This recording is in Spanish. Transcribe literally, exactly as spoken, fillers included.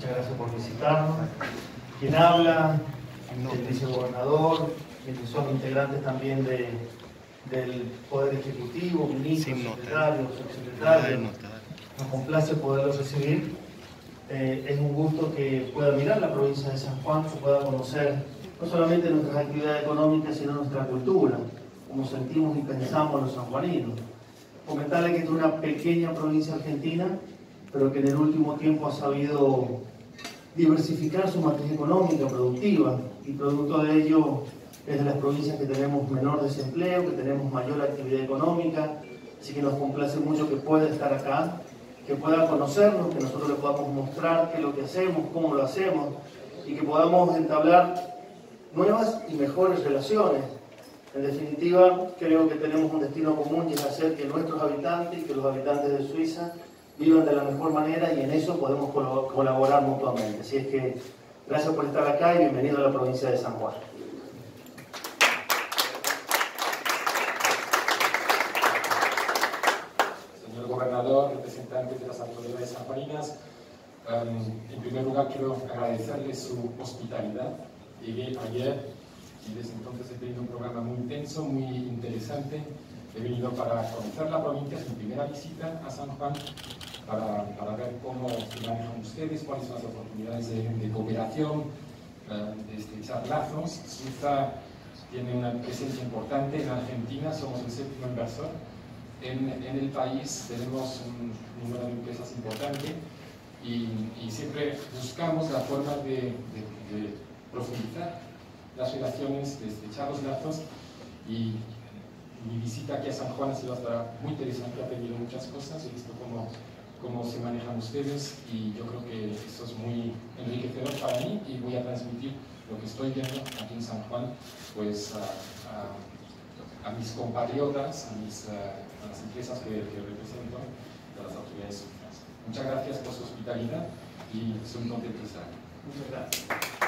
Muchas gracias por visitarnos. Quien habla, el vicegobernador, quienes son integrantes también de, del Poder Ejecutivo, ministros, secretarios, subsecretarios. Nos complace poderlos recibir. Eh, es un gusto que pueda mirar la provincia de San Juan, que pueda conocer no solamente nuestras actividades económicas, sino nuestra cultura, como sentimos y pensamos los sanjuaninos. Comentarle que es una pequeña provincia argentina, pero que en el último tiempo ha sabido diversificar su matriz económica, productiva, y producto de ello es de las provincias que tenemos menor desempleo, que tenemos mayor actividad económica, así que nos complace mucho que pueda estar acá, que pueda conocernos, que nosotros le podamos mostrar qué es lo que hacemos, cómo lo hacemos, y que podamos entablar nuevas y mejores relaciones. En definitiva, creo que tenemos un destino común y es hacer que nuestros habitantes y que los habitantes de Suiza vivan de la mejor manera, y en eso podemos colaborar mutuamente. Así es que gracias por estar acá y bienvenido a la provincia de San Juan. Señor gobernador, representantes de las autoridades sanjuaninas, um, en primer lugar quiero agradecerles su hospitalidad. Llegué ayer y desde entonces he tenido un programa muy intenso, muy interesante. He venido para conocer la provincia, es mi primera visita a San Juan, para, para ver cómo se manejan ustedes, cuáles son las oportunidades de, de cooperación, uh, de estrechar lazos. Suiza tiene una presencia importante en Argentina, somos el séptimo inversor. En, en el país tenemos un número de empresas importante y, y siempre buscamos la forma de, de, de profundizar las relaciones, de estrechar los lazos, y mi visita aquí a San Juan ha sido hasta muy interesante, he aprendido muchas cosas, he visto cómo, cómo se manejan ustedes y yo creo que eso es muy enriquecedor para mí, y voy a transmitir lo que estoy viendo aquí en San Juan pues a, a, a mis compatriotas, a, mis, a, a las empresas que, que represento, a las autoridades suizas. Muchas gracias por su hospitalidad y soy contento de estar aquí. Muchas gracias.